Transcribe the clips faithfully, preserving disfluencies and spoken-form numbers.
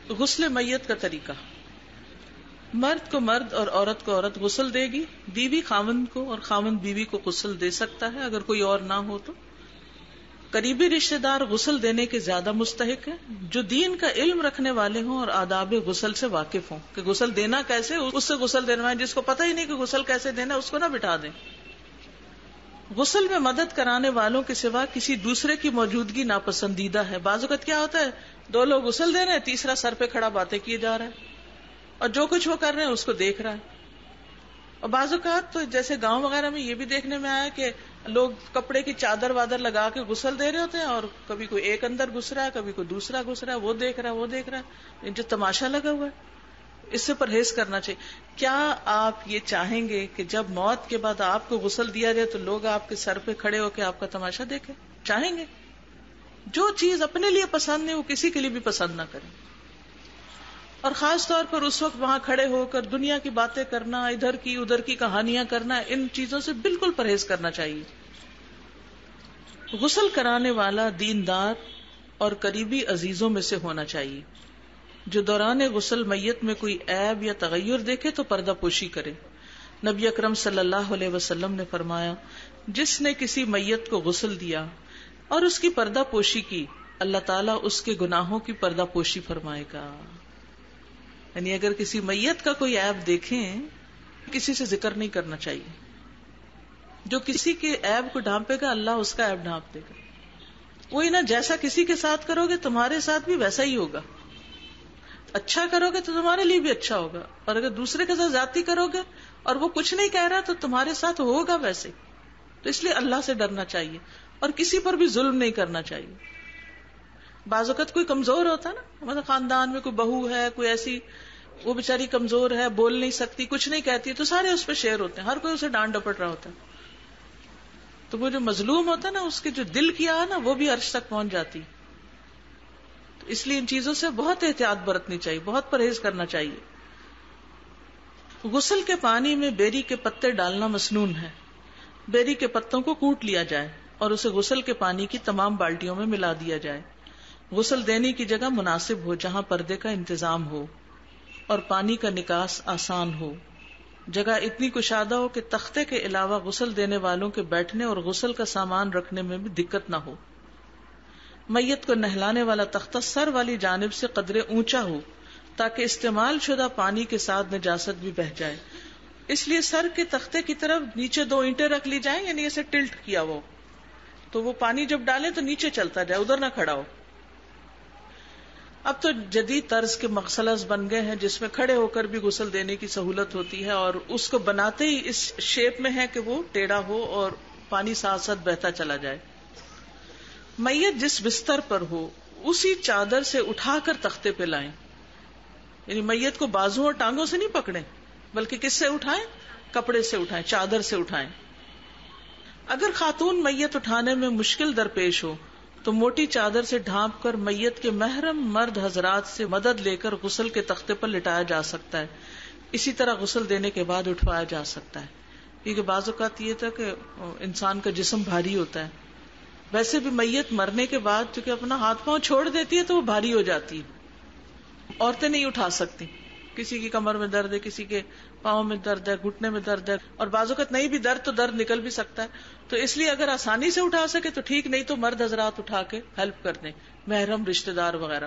غسل میت کا طریقہ. مرد کو مرد اور عورت کو عورت غسل دے گی. بیوی خاوند کو اور خاوند بیوی کو غسل دے سکتا ہے اگر کوئی اور نہ ہو تو. قریبی رشتہ دار غسل دینے کے زیادہ مستحق ہیں جو دین کا علم رکھنے والے ہوں اور آداب غسل سے واقف ہوں کہ غسل دینا کیسے اس سے غسل دینا. جس کو پتہ ہی نہیں کہ غسل کیسے دینا اس کو نہ بٹھا دیں. غسل میں مدد کرانے والوں کے سوا کسی دوسرے کی موجودگی ناپسندیدہ ہے. بعض اوقات کیا ہوتا ہے دو لوگ غسل دے رہے ہیں, تیسرا سر پہ کھڑا باتیں کیے جا رہا ہے اور جو کچھ وہ کر رہے ہیں اس کو دیکھ رہا ہے. اور بعض اوقات تو جیسے گاؤں وغیرہ میں یہ بھی دیکھنے میں آیا کہ لوگ کپڑے کی چادر وادر لگا کے غسل دے رہے ہوتے ہیں اور کبھی کوئی ایک اندر گھس رہا ہے, کبھی کوئی دوسرا گھس رہا ہے, وہ دیکھ رہا ہے وہ دیکھ رہا ہے, جو تماشا لگا ہوا ہے. اس سے پرہیز کرنا چاہیے. کیا آپ یہ چاہیں گے کہ جب موت کے بعد آپ کو غسل دیا جائے تو لوگ آپ کے سر پہ کھڑے ہو کے آپ کا تماشا دیکھیں؟ چاہیں گے؟ جو چیز اپنے لیے پسند ہے وہ کسی کے لیے بھی پسند نہ کریں. اور خاص طور پر اس وقت وہاں کھڑے ہو کر دنیا کی باتیں کرنا, ادھر کی ادھر کی کہانیاں کرنا, ان چیزوں سے بالکل پرہیز کرنا چاہیے. غسل کرانے والا دیندار اور قریبی عزیزوں میں سے ہونا چاہیے. جو دوران غسل میت میں کوئی عیب یا تغیر دیکھے تو پردہ پوشی کرے. نبی اکرم صلی اللہ علیہ وسلم نے فرمایا, جس نے کسی میت کو غسل دیا اور اس کی پردہ پوشی کی, اللہ تعالیٰ اس کے گناہوں کی پردہ پوشی فرمائے گا. یعنی اگر کسی میت کا کوئی عیب دیکھیں, کسی سے ذکر نہیں کرنا چاہیے. جو کسی کے عیب کو ڈھانپے گا اللہ اس کا عیب ڈھانپ دے گا. وہی نا, جیسا کسی کے ساتھ کرو گے تمہارے ساتھ بھی ویسا ہی ہوگا. اچھا کرو گے تو تمہارے لیے بھی اچھا ہوگا, اور اگر دوسرے کے ساتھ زیادتی کرو گے اور وہ کچھ نہیں کہہ رہا تو تمہارے ساتھ ہوگا ویسے. تو اس لیے اللہ سے ڈرنا چاہیے اور کسی پر بھی ظلم نہیں کرنا چاہیے. بعض اوقات کوئی کمزور ہوتا ہے نا, مطلب خاندان میں کوئی بہو ہے, کوئی ایسی وہ بیچاری کمزور ہے, بول نہیں سکتی, کچھ نہیں کہتی, تو سارے اس پہ شیئر ہوتے ہیں, ہر کوئی اسے ڈانٹ ڈپٹ رہا ہوتا ہے. تو وہ جو مظلوم ہوتا ہے نا, اس کے جو دل کی آہ نا وہ بھی عرش تک پہنچ جاتی. تو اس لیے ان چیزوں سے بہت احتیاط برتنی چاہیے, بہت پرہیز کرنا چاہیے. غسل کے پانی میں بیری کے پتے ڈالنا مسنون ہے. بیری کے پتوں کو کوٹ لیا جائے اور اسے غسل کے پانی کی تمام بالٹیوں میں ملا دیا جائے. غسل دینے کی جگہ مناسب ہو جہاں پردے کا انتظام ہو اور پانی کا نکاس آسان ہو. جگہ اتنی کشادہ ہو کہ تختے کے علاوہ غسل دینے والوں کے بیٹھنے اور غسل کا سامان رکھنے میں بھی دقت نہ ہو. میت کو نہلانے والا تختہ سر والی جانب سے قدرے اونچا ہو تاکہ استعمال شدہ پانی کے ساتھ نجاست بھی بہہ جائے. اس لیے سر کے تختے کی طرف نیچے دو اینٹیں رکھ لی جائیں, یعنی اسے ٹلٹ کیا ہو تو وہ پانی جب ڈالے تو نیچے چلتا جائے, ادھر نہ کھڑا ہو. اب تو جدید طرز کے مغسلز بن گئے ہیں جس میں کھڑے ہو کر بھی غسل دینے کی سہولت ہوتی ہے, اور اس کو بناتے ہی اس شیپ میں ہے کہ وہ ٹیڑھا ہو اور پانی ساتھ ساتھ بہتا چلا جائے. میت جس بستر پر ہو اسی چادر سے اٹھا کر تختے پہ لائیں, یعنی میت کو بازو اور ٹانگوں سے نہیں پکڑیں بلکہ کس سے اٹھائیں؟ کپڑے سے اٹھائیں, چادر سے اٹھائیں. اگر خاتون میت اٹھانے میں مشکل درپیش ہو تو موٹی چادر سے ڈھانپ کر میت کے محرم مرد حضرات سے مدد لے کر غسل کے تختے پر لٹایا جا سکتا ہے. اسی طرح غسل دینے کے بعد اٹھوایا جا سکتا ہے, کیونکہ بعض اوقات یہ تھا کہ انسان کا جسم بھاری ہوتا ہے. ویسے بھی میت مرنے کے بعد چونکہ اپنا ہاتھ پاؤں چھوڑ دیتی ہے تو وہ بھاری ہو جاتی ہے, عورتیں نہیں اٹھا سکتی. کسی کی کمر میں درد ہے, کسی کے پاؤں میں درد ہے, گھٹنے میں درد ہے, اور بعض اوقات نہیں بھی درد تو درد نکل بھی سکتا ہے. تو اس لیے اگر آسانی سے اٹھا سکے تو ٹھیک, نہیں تو مرد حضرات اٹھا کے ہیلپ کر دیں, محرم رشتہ دار وغیرہ.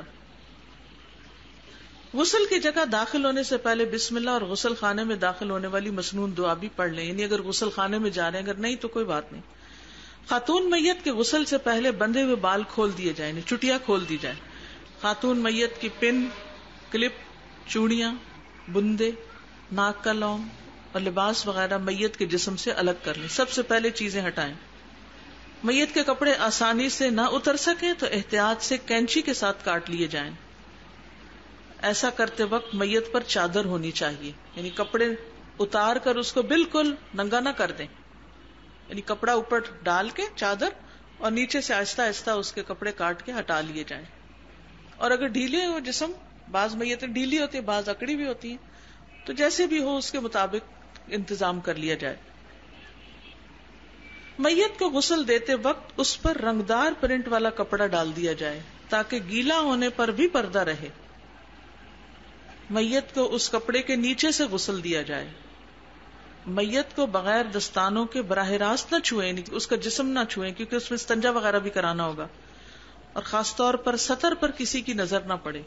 غسل کی جگہ داخل ہونے سے پہلے بسم اللہ اور غسل خانے میں داخل ہونے والی مسنون دعا بھی پڑھ لیں, یعنی اگر غسل خانے میں جا رہے ہیں, اگر نہیں تو کوئی بات نہیں. خاتون میت کے غسل سے پہلے بندھے ہوئے بال کھول دیے جائیں, یعنی چٹیاں کھول دی جائیں. خاتون میت کی پن, کلپ, چوڑیاں, بندے, ناک کا لونگ اور لباس وغیرہ میت کے جسم سے الگ کر لیں. سب سے پہلے چیزیں ہٹائیں. میت کے کپڑے آسانی سے نہ اتر سکیں تو احتیاط سے کینچی کے ساتھ کاٹ لیے جائیں. ایسا کرتے وقت میت پر چادر ہونی چاہیے, یعنی کپڑے اتار کر اس کو بالکل ننگا نہ کر دیں, یعنی کپڑا اوپر ڈال کے چادر اور نیچے سے آہستہ آہستہ اس کے کپڑے کاٹ کے ہٹا لیے جائیں. اور اگر ڈھیلے ہو جسم, بعض میتیں ڈھیلی ہوتی ہیں بعض اکڑی بھی ہوتی ہیں, تو جیسے بھی ہو اس کے مطابق انتظام کر لیا جائے. میت کو غسل دیتے وقت اس پر رنگدار پرنٹ والا کپڑا ڈال دیا جائے تاکہ گیلا ہونے پر بھی پردہ رہے. میت کو اس کپڑے کے نیچے سے غسل دیا جائے. میت کو بغیر دستانوں کے براہ راست نہ چھوئیں، یعنی اس کا جسم نہ چھوئیں، کیونکہ اس میں استنجا وغیرہ بھی کرانا ہوگا، اور خاص طور پر سطر پر کسی کی نظر نہ پڑے.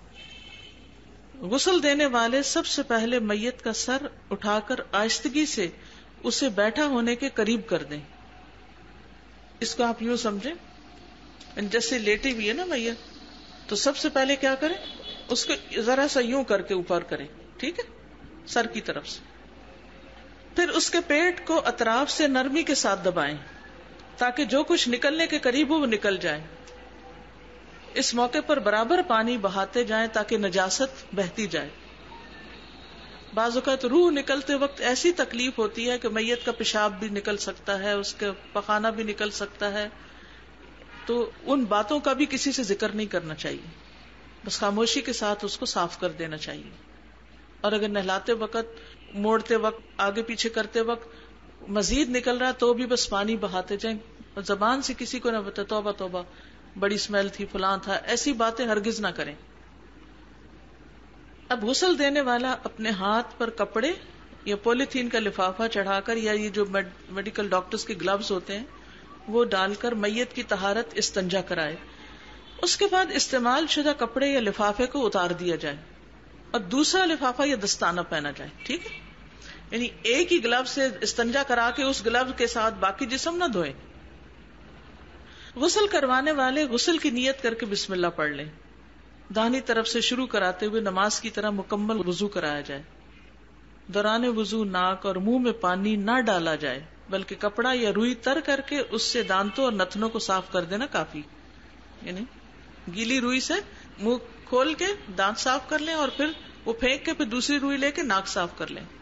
غسل دینے والے سب سے پہلے میت کا سر اٹھا کر آہستگی سے اسے بیٹھا ہونے کے قریب کر دیں. اس کو آپ یوں سمجھیں جیسے لیٹی ہوئی ہے نا میت، تو سب سے پہلے کیا کریں، اس کو ذرا سا یوں کر کے اوپر کریں، ٹھیک ہے، سر کی طرف سے. پھر اس کے پیٹ کو اطراف سے نرمی کے ساتھ دبائیں تاکہ جو کچھ نکلنے کے قریب ہو وہ نکل جائے. اس موقع پر برابر پانی بہاتے جائیں تاکہ نجاست بہتی جائے. بعض اوقات روح نکلتے وقت ایسی تکلیف ہوتی ہے کہ میت کا پیشاب بھی نکل سکتا ہے، اس کا پخانہ بھی نکل سکتا ہے، تو ان باتوں کا بھی کسی سے ذکر نہیں کرنا چاہیے، بس خاموشی کے ساتھ اس کو صاف کر دینا چاہیے. اور اگر نہلاتے وقت، موڑتے وقت، آگے پیچھے کرتے وقت مزید نکل رہا تو بھی بس پانی بہاتے جائیں، اور زبان سے کسی کو نہ بتائیں توبہ توبہ بڑی اسمیل تھی، فلاں تھا، ایسی باتیں ہرگز نہ کریں. اب غسل دینے والا اپنے ہاتھ پر کپڑے یا پولیتھین کا لفافہ چڑھا کر، یا یہ جو میڈیکل ڈاکٹرز کے گلوز ہوتے ہیں وہ ڈال کر میت کی طہارت استنجا کرائے. اس کے بعد استعمال شدہ کپڑے یا لفافے کو اتار دیا جائے اور دوسرا لفافہ یا دستانہ پہنا جائے. ٹھیک ہے، یعنی ایک ہی گلو سے استنجا کرا کے اس گلو کے ساتھ باقی جسم نہ دھوئیں. غسل کروانے والے غسل کی نیت کر کے بسم اللہ پڑھ لیں. داہنی طرف سے شروع کراتے ہوئے نماز کی طرح مکمل وضو کرایا جائے. دوران وضو ناک اور منہ میں پانی نہ ڈالا جائے بلکہ کپڑا یا روئی تر کر کے اس سے دانتوں اور نتنوں کو صاف کر دینا کافی. یعنی گیلی روئی سے منہ کھول کے دانت صاف کر لیں اور پھر وہ پھینک کے پھر دوسری روئی لے کے ناک صاف کر لیں.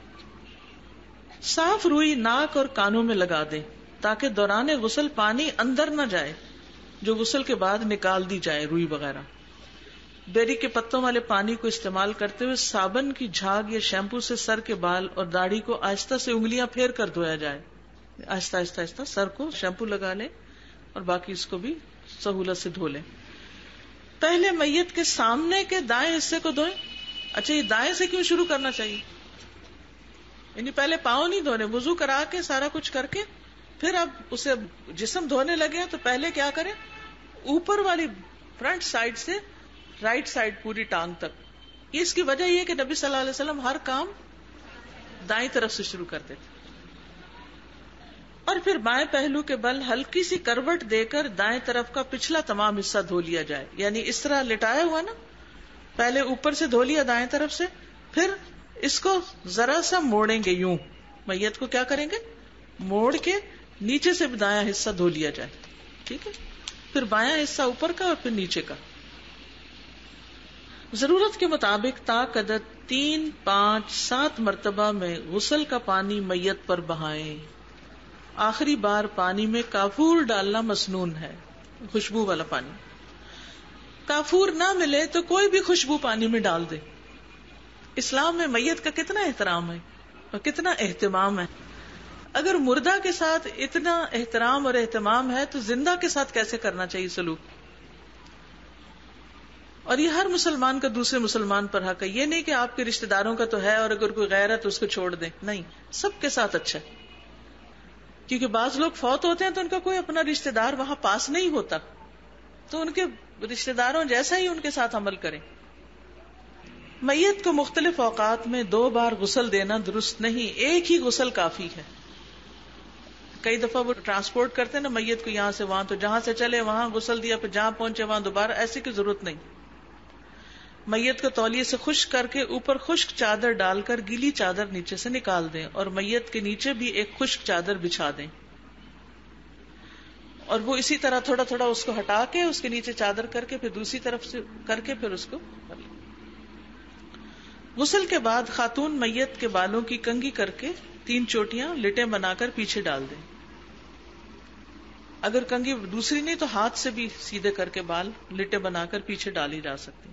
صاف روئی ناک اور کانوں میں لگا دیں تاکہ دوران غسل پانی اندر نہ جائے، جو غسل کے بعد نکال دی جائے روئی وغیرہ. بیری کے پتوں والے پانی کو استعمال کرتے ہوئے صابن کی جھاگ یا شیمپو سے سر کے بال اور داڑھی کو آہستہ سے انگلیاں پھیر کر دھویا جائے. آہستہ آہستہ آہستہ سر کو شیمپو لگا لیں اور باقی اس کو بھی سہولت سے دھو لیں. پہلے میت کے سامنے کے دائیں حصے کو دھوئیں. اچھا، یہ دائیں سے کیوں شروع کرنا چاہیے؟ یعنی پہلے پاؤں نہیں دھونے، وضو کرا کے سارا کچھ کر کے پھر اب اسے جسم دھونے لگے ہیں تو پہلے کیا کریں، اوپر والی فرنٹ سائڈ سے رائٹ سائڈ پوری ٹانگ تک. اس کی وجہ یہ کہ نبی صلی اللہ علیہ وسلم ہر کام دائیں طرف سے شروع کرتے تھے. اور پھر بائیں پہلو کے بل ہلکی سی کروٹ دے کر دائیں طرف کا پچھلا تمام حصہ دھو لیا جائے. یعنی اس طرح لٹایا ہوا نا، پہلے اوپر سے دھو لیا دائیں طرف سے، پھر اس کو ذرا سا موڑیں گے، یوں میت کو کیا کریں گے، موڑ کے نیچے سے بھی دایاں حصہ دھو لیا جائے. ٹھیک ہے، پھر بایاں حصہ اوپر کا اور پھر نیچے کا. ضرورت کے مطابق طاق عدد تین، پانچ، سات مرتبہ میں غسل کا پانی میت پر بہائیں. آخری بار پانی میں کافور ڈالنا مسنون ہے، خوشبو والا پانی. کافور نہ ملے تو کوئی بھی خوشبو پانی میں ڈال دے. اسلام میں میت کا کتنا احترام ہے اور کتنا اہتمام ہے. اگر مردہ کے ساتھ اتنا احترام اور اہتمام ہے تو زندہ کے ساتھ کیسے کرنا چاہیے سلوک. اور یہ ہر مسلمان کا دوسرے مسلمان پر حق ہے. یہ نہیں کہ آپ کے رشتہ داروں کا تو ہے اور اگر کوئی غیر ہے تو اس کو چھوڑ دیں. نہیں، سب کے ساتھ اچھا ہے. کیونکہ بعض لوگ فوت ہوتے ہیں تو ان کا کوئی اپنا رشتہ دار وہاں پاس نہیں ہوتا، تو ان کے رشتہ داروں جیسا ہی ان کے ساتھ عمل کریں. میت کو مختلف اوقات میں دو بار غسل دینا درست نہیں، ایک ہی غسل کافی ہے. کئی دفعہ وہ ٹرانسپورٹ کرتے ہیں نا میت کو یہاں سے وہاں، تو جہاں سے چلے وہاں غسل دیا، پھر جہاں پہنچے وہاں دوبارہ، ایسی کی ضرورت نہیں. میت کو تولیے سے خشک کر کے اوپر خشک چادر ڈال کر گیلی چادر نیچے سے نکال دیں اور میت کے نیچے بھی ایک خشک چادر بچھا دیں، اور وہ اسی طرح تھوڑا تھوڑا اس کو ہٹا کے اس کے نیچے چادر کر کے پھر دوسری طرف سے کر کے پھر اس کو کر لیں. غسل کے بعد خاتون میت کے بالوں کی کنگھی کر کے تین چوٹیاں لٹیں بنا کر پیچھے ڈال دیں. اگر کنگھی دوسری نہیں تو ہاتھ سے بھی سیدھے کر کے بال لٹیں بنا کر پیچھے ڈالی جا سکتی.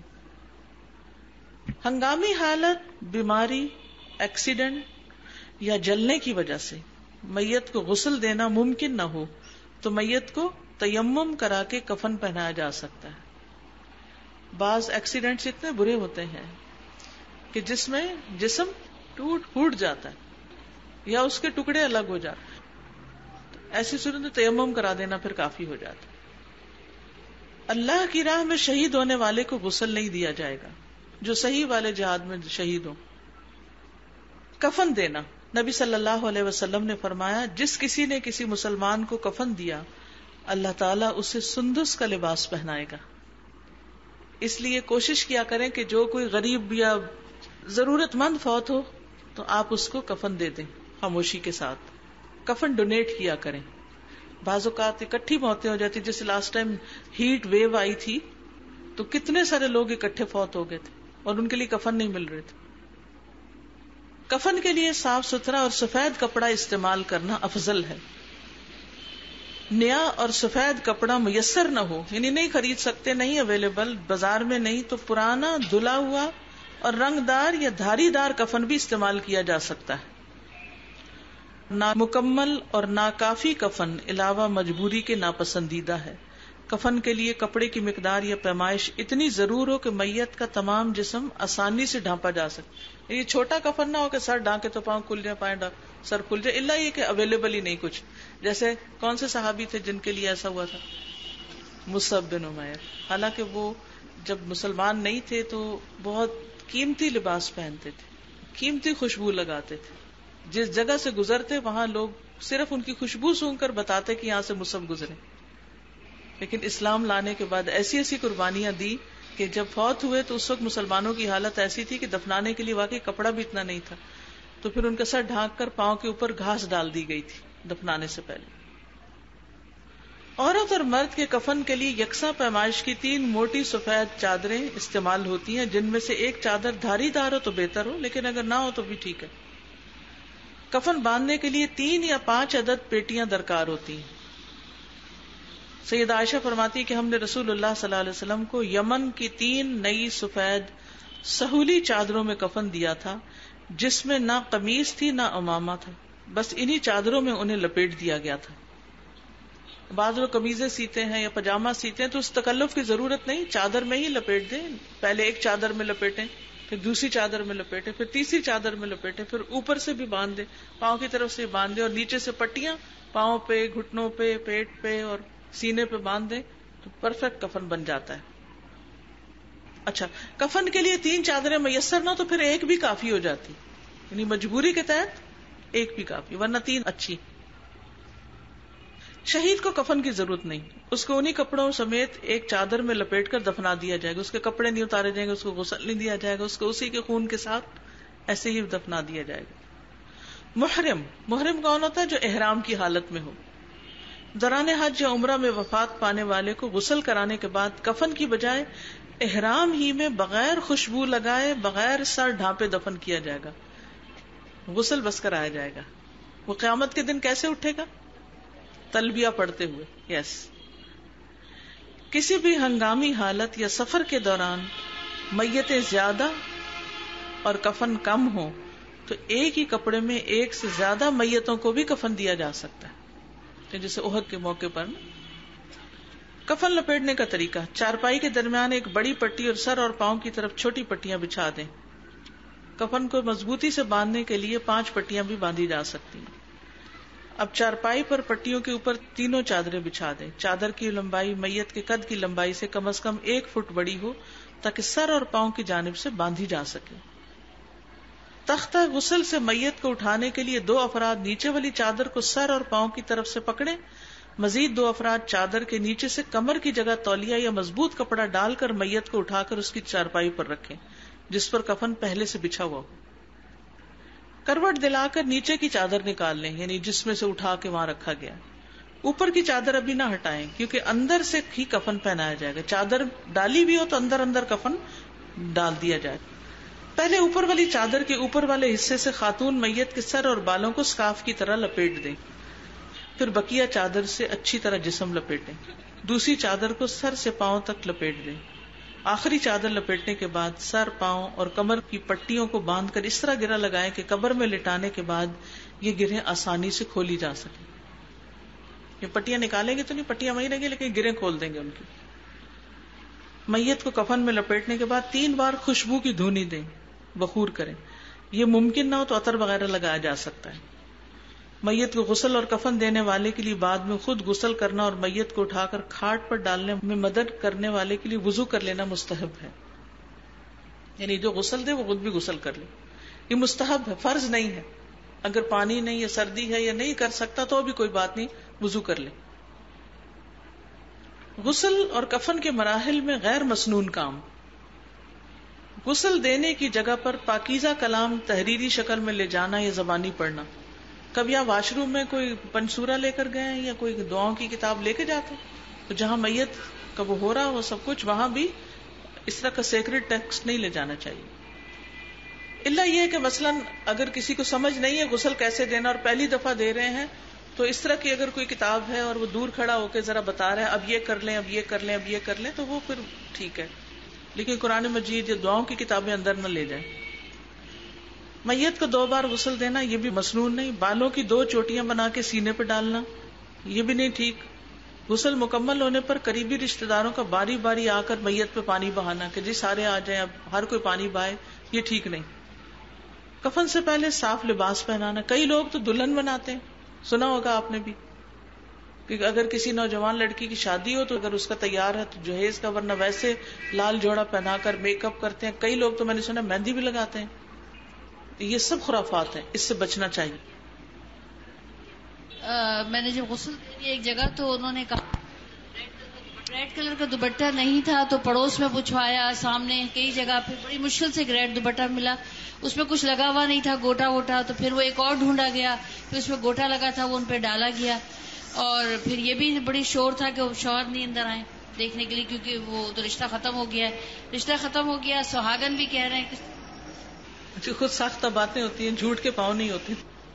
ہنگامی حالت، بیماری، ایکسیڈنٹ یا جلنے کی وجہ سے میت کو غسل دینا ممکن نہ ہو تو میت کو تیمم کرا کے کفن پہنایا جا سکتا ہے. بعض ایکسیڈنٹس اتنے برے ہوتے ہیں کہ جس میں جسم ٹوٹ پھوٹ جاتا ہے یا اس کے ٹکڑے الگ ہو جاتے ہیں، ایسی صورت میں تیمم کرا دینا پھر کافی ہو جاتا ہے۔ اللہ کی راہ میں شہید ہونے والے کو غسل نہیں دیا جائے گا جو صحیح والے جہاد میں شہید ہو۔ کفن دینا، نبی صلی اللہ علیہ وسلم نے فرمایا جس کسی نے کسی مسلمان کو کفن دیا اللہ تعالیٰ اسے سندس کا لباس پہنائے گا۔ اس لیے کوشش کیا کریں کہ جو کوئی غریب یا ضرورت مند فوت ہو تو آپ اس کو کفن دے دیں خاموشی کے ساتھ، کفن ڈونیٹ کیا کریں۔ بعض اوقات اکٹھی موتیں ہو جاتی، جیسے لاسٹ ٹائم ہیٹ ویو آئی تھی تو کتنے سارے لوگ اکٹھے فوت ہو گئے تھے اور ان کے لیے کفن نہیں مل رہے تھے۔ کفن کے لیے صاف ستھرا اور سفید کپڑا استعمال کرنا افضل ہے۔ نیا اور سفید کپڑا میسر نہ ہو، یعنی نہیں خرید سکتے، نہیں اویلیبل بازار میں نہیں، تو پرانا دھلا ہوا اور رنگ دار یا دھاری دار کفن بھی استعمال کیا جا سکتا ہے۔ نامکمل اور ناکافی کفن علاوہ مجبوری کے ناپسندیدہ ہے۔ کفن کے لیے کپڑے کی مقدار یا پیمائش اتنی ضرور ہو کہ میت کا تمام جسم آسانی سے ڈھانپا جا سکے۔ یہ چھوٹا کفن نہ ہو کہ سر ڈھانکے تو پاؤں کھل جائے، پائیں ڈھانک سر کھل جائے، الا یہ کہ اویلیبل ہی نہیں کچھ۔ جیسے کون سے صحابی تھے جن کے لیے ایسا ہوا تھا؟ مصعب بن عمیر۔ حالانکہ وہ جب مسلمان نہیں تھے تو بہت قیمتی لباس پہنتے تھے، قیمتی خوشبو لگاتے تھے، جس جگہ سے گزرتے وہاں لوگ صرف ان کی خوشبو سونگ کر بتاتے کہ یہاں سے مصعب گزرے۔ لیکن اسلام لانے کے بعد ایسی ایسی قربانیاں دی کہ جب فوت ہوئے تو اس وقت مسلمانوں کی حالت ایسی تھی کہ دفنانے کے لیے واقعی کپڑا بھی اتنا نہیں تھا، تو پھر ان کا سر ڈھانک کر پاؤں کے اوپر گھاس ڈال دی گئی تھی دفنانے سے پہلے۔ عورت اور مرد کے کفن کے لیے یکساں پیمائش کی تین موٹی سفید چادریں استعمال ہوتی ہیں، جن میں سے ایک چادر دھاری دار ہو تو بہتر ہو، لیکن اگر نہ ہو تو بھی ٹھیک ہے۔ کفن باندھنے کے لیے تین یا پانچ عدد پیٹیاں درکار ہوتی ہیں۔ سیدہ عائشہ فرماتی کہ ہم نے رسول اللہ صلی اللہ علیہ وسلم کو یمن کی تین نئی سفید سہولی چادروں میں کفن دیا تھا، جس میں نہ قمیص تھی نہ عمامہ تھا، بس انہی چادروں میں انہیں لپیٹ دیا گیا تھا۔ بعض لوگ قمیضیں سیتے ہیں یا پاجامہ سیتے ہیں تو اس تکلف کی ضرورت نہیں، چادر میں ہی لپیٹ دیں، پہلے ایک چادر میں لپیٹیں، پھر دوسری چادر میں لپیٹیں، پھر تیسری چادر میں لپیٹیں، پھر اوپر سے بھی باندھ دیں، پاؤں کی طرف سے باندھ دیں، اور نیچے سے پٹیاں پاؤں پہ، گھٹنوں پہ، پیٹ پہ اور سینے پہ باندھ دیں تو پرفیکٹ کفن بن جاتا ہے۔ اچھا، کفن کے لیے تین چادریں میسر نہ تو پھر ایک بھی کافی ہو جاتی، یعنی مجبوری کے تحت ایک بھی کافی، ورنہ تین اچھی۔ شہید کو کفن کی ضرورت نہیں، اس کو انہی کپڑوں سمیت ایک چادر میں لپیٹ کر دفنا دیا جائے گا، اس کے کپڑے نہیں اتارے جائیں گے، اس کو غسل نہیں دیا جائے گا، اس کو اسی کے خون کے ساتھ ایسے ہی دفنا دیا جائے گا۔ محرم، محرم کون ہوتا ہے؟ جو احرام کی حالت میں ہو۔ دوران حج یا عمرہ میں وفات پانے والے کو غسل کرانے کے بعد کفن کی بجائے احرام ہی میں بغیر خوشبو لگائے، بغیر سر ڈھانپے دفن کیا جائے گا، غسل بس کرایا جائے گا۔ وہ قیامت کے دن کیسے اٹھے گا؟ تلبیہ پڑھتے ہوئے۔ یس کسی بھی ہنگامی حالت یا سفر کے دوران میتیں زیادہ اور کفن کم ہو تو ایک ہی کپڑے میں ایک سے زیادہ میتوں کو بھی کفن دیا جا سکتا ہے، جیسے احد کے موقع پر۔ کفن لپیٹنے کا طریقہ: چارپائی کے درمیان ایک بڑی پٹی اور سر اور پاؤں کی طرف چھوٹی پٹیاں بچھا دیں۔ کفن کو مضبوطی سے باندھنے کے لیے پانچ پٹیاں بھی باندھی جا سکتی ہیں۔ اب چارپائی پر پٹیوں کے اوپر تینوں چادریں بچھا دیں۔ چادر کی لمبائی میت کے قد کی لمبائی سے کم از کم ایک فٹ بڑی ہو تاکہ سر اور پاؤں کی جانب سے باندھی جا سکے۔ تختہ غسل سے میت کو اٹھانے کے لیے دو افراد نیچے والی چادر کو سر اور پاؤں کی طرف سے پکڑیں، مزید دو افراد چادر کے نیچے سے کمر کی جگہ تولیہ یا مضبوط کپڑا ڈال کر میت کو اٹھا کر اس کی چارپائی پر رکھیں جس پر کفن پہلے سے بچھا ہوا ہو۔ کروٹ دلا کر نیچے کی چادر نکال لیں، یعنی جس میں سے اٹھا کے وہاں رکھا گیا۔ اوپر کی چادر ابھی نہ ہٹائیں کیونکہ اندر سے ہی کفن پہنایا جائے گا۔ چادر ڈالی بھی ہو تو اندر اندر کفن ڈال دیا جائے۔ پہلے اوپر والی چادر کے اوپر والے حصے سے خاتون میت کے سر اور بالوں کو سکارف کی طرح لپیٹ دیں، پھر بقیہ چادر سے اچھی طرح جسم لپیٹیں۔ دوسری چادر کو سر سے پاؤں تک لپیٹ دیں۔ آخری چادر لپیٹنے کے بعد سر، پاؤں اور کمر کی پٹیوں کو باندھ کر اس طرح گرہ لگائیں کہ قبر میں لٹانے کے بعد یہ گرہیں آسانی سے کھولی جا سکیں۔ یہ پٹیاں نکالیں گے تو نہیں، پٹیاں وہیں رہیں گی لیکن گرہیں کھول دیں گے ان کی۔ میت کو کفن میں لپیٹنے کے بعد تین بار خوشبو کی دھونی دیں، بخور کریں. یہ ممکن نہ ہو تو عطر وغیرہ لگایا جا سکتا ہے. میت کو غسل اور کفن دینے والے کے لیے بعد میں خود غسل کرنا اور میت کو اٹھا کر کھاٹ پر ڈالنے میں مدد کرنے والے کے لیے وضو کر لینا مستحب ہے. یعنی جو غسل دے وہ خود بھی غسل کر لے. یہ مستحب ہے، فرض نہیں ہے. اگر پانی نہیں یا سردی ہے یا نہیں کر سکتا تو بھی کوئی بات نہیں، وضو کر لے. غسل اور کفن کے مراحل میں غیر مسنون کام. غسل دینے کی جگہ پر پاکیزہ کلام تحریری شکل میں لے جانا یا زبانی پڑھنا. کبھی آپ واش روم میں کوئی پنسورا لے کر گئے ہیں یا کوئی دعاؤں کی کتاب لے کے جاتے تو جہاں میت کا وہ ہو رہا وہ سب کچھ، وہاں بھی اس طرح کا سیکرٹ ٹیکسٹ نہیں لے جانا چاہیے. الا یہ کہ مثلاً اگر کسی کو سمجھ نہیں ہے غسل کیسے دینا اور پہلی دفعہ دے رہے ہیں تو اس طرح کی اگر کوئی کتاب ہے اور وہ دور کھڑا ہو کے ذرا بتا رہا ہے اب یہ کر لیں اب یہ کر لیں اب یہ کر لیں تو وہ پھر ٹھیک ہے. لیکن قرآن مجید یا دعاؤں کی کتابیں اندر نہ لے جائیں. میت کو دو بار غسل دینا یہ بھی مسنون نہیں. بالوں کی دو چوٹیاں بنا کے سینے پہ ڈالنا یہ بھی نہیں ٹھیک. غسل مکمل ہونے پر قریبی رشتہ داروں کا باری باری آ کر میت پہ پانی بہانا کہ جی سارے آ جائیں اب ہر کوئی پانی بہائے، یہ ٹھیک نہیں. کفن سے پہلے صاف لباس پہنانا. کئی لوگ تو دلہن بناتے ہیں، سنا ہوگا آپ نے بھی کہ اگر کسی نوجوان لڑکی کی شادی ہو تو اگر اس کا تیار ہے تو جہیز کا، ورنہ ویسے لال جوڑا پہنا کر میک اپ کرتے ہیں. کئی لوگ تو میں نے سنا مہندی بھی لگاتے ہیں. یہ سب خرافات ہیں، اس سے بچنا چاہیے. آ, میں نے جب غسل دی ایک جگہ تو انہوں نے کہا ریڈ کلر کا دوپٹہ نہیں تھا تو پڑوس میں پوچھوایا، سامنے کئی جگہ پہ بڑی مشکل سے ایک ریڈ دوپٹہ ملا، اس میں کچھ لگا ہوا نہیں تھا، گوٹا ووٹا. تو پھر وہ ایک اور ڈھونڈا گیا، پھر اس میں گوٹا لگا تھا، وہ ان پہ ڈالا گیا. اور پھر یہ بھی بڑی شور تھا کہ وہ شوہر نہیں اندر آئے دیکھنے کے لیے کیونکہ وہ تو رشتہ ختم ہو گیا ہے. رشتہ ختم ہو گیا، سہاگن بھی کہہ رہے ہیں کہ خود ساختہ باتیں ہوتی ہیں، جھوٹ کے پاؤں نہیں ہوتی.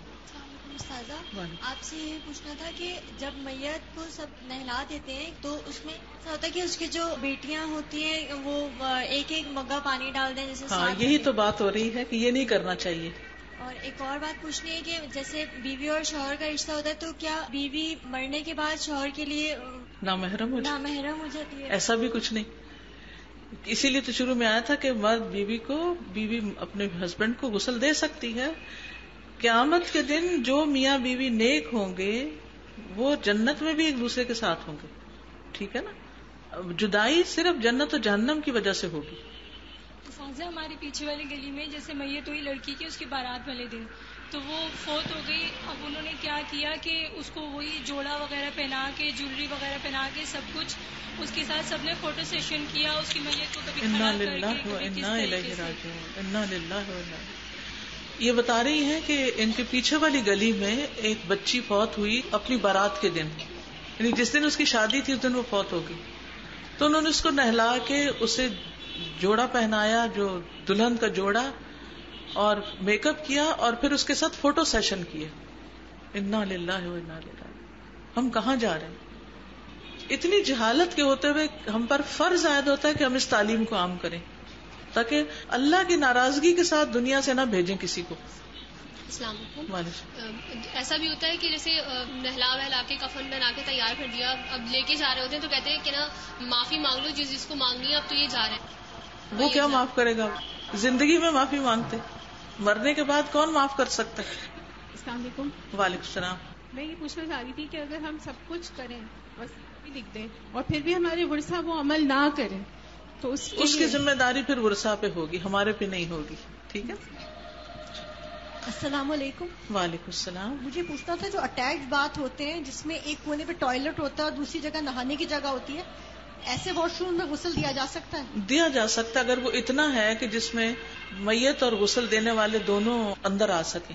استاذہ آپ سے یہ پوچھنا تھا کہ جب میت کو سب نہلا دیتے ہیں تو اس میں ایسا ہوتا ہے کہ اس کی جو بیٹیاں ہوتی ہیں وہ ایک ایک مگا پانی ڈال دیں جیسے. ہاں یہی تو بات ہو رہی ہے کہ یہ نہیں کرنا چاہیے. اور ایک اور بات پوچھنی ہے کہ جیسے بیوی اور شوہر کا رشتہ ہوتا ہے تو کیا بیوی مرنے کے بعد شوہر کے لیے نامحرم ہو نامحرم ہو جاتی ہے؟ ایسا بھی کچھ نہیں. اسی لیے تو شروع میں آیا تھا کہ مرد بیوی کو بیوی اپنے ہسبینڈ کو غسل دے سکتی ہے. قیامت کے دن جو میاں بیوی نیک ہوں گے وہ جنت میں بھی ایک دوسرے کے ساتھ ہوں گے. ٹھیک ہے نا. جدائی صرف جنت و جہنم کی وجہ سے ہوگی. سازا ہمارے پیچھے والی گلی میں جیسے میت ہوئی لڑکی کی اس کی بارات والے دن تو وہ فوت ہو گئی. اب انہوں نے کیا کیا کہ اس کو وہی جوڑا وغیرہ پہنا کے جولری وغیرہ پہنا کے سب کچھ اس کے ساتھ سب نے فوٹو سیشن کیا. اس کی میت کو کبھی کھڑا کر کے کبھی کس طریقے سے. انا للہ و انا. یہ بتا رہی ہیں کہ ان کے پیچھے والی گلی میں ایک بچی فوت ہوئی اپنی بارات کے دن، یعنی جس دن اس کی شادی تھی اس دن وہ فوت ہو گئی. تو انہوں نے اس کو نہلا کے اسے جوڑا پہنایا، جو دلہن کا جوڑا، اور میک اپ کیا اور پھر اس کے ساتھ فوٹو سیشن کیے. انا للہ و انا الیہ. ہم کہاں جا رہے ہیں؟ اتنی جہالت کے ہوتے ہوئے ہم پر فرض عائد ہوتا ہے کہ ہم اس تعلیم کو عام کریں تاکہ اللہ کی ناراضگی کے ساتھ دنیا سے نہ بھیجیں کسی کو. السلام علیکم. ایسا بھی ہوتا ہے کہ جیسے نہلا وہلا کے کفن بنا کے تیار کر دیا، اب لے کے جا رہے ہوتے ہیں تو کہتے ہیں کہ نا معافی مانگ لو جس جس کو مانگنی ہے، اب تو یہ جا رہے ہیں. وہ کیا معاف کرے گا؟ زندگی میں معافی مانگتے، مرنے کے بعد کون معاف کر سکتا ہے؟ السلام علیکم. وعلیکم السلام. میں یہ پوچھنا چاہ رہی تھی کہ اگر ہم سب کچھ کریں بس بھی لکھ دیں اور پھر بھی ہمارے ورثہ وہ عمل نہ کریں تو اس اس کی ذمہ داری پھر ورثہ پہ ہوگی، ہمارے پہ نہیں ہوگی. ٹھیک ہے. السلام علیکم. وعلیکم السلام. مجھے پوچھنا تھا جو اٹیچ باتھ ہوتے ہیں جس میں ایک کونے پہ ٹوائلٹ ہوتا ہے اور دوسری جگہ نہانے کی جگہ ہوتی ہے، ایسے واش روم میں غسل دیا جا سکتا ہے؟ دیا جا سکتا اگر وہ اتنا ہے کہ جس میں میت اور غسل دینے والے دونوں اندر آ سکیں.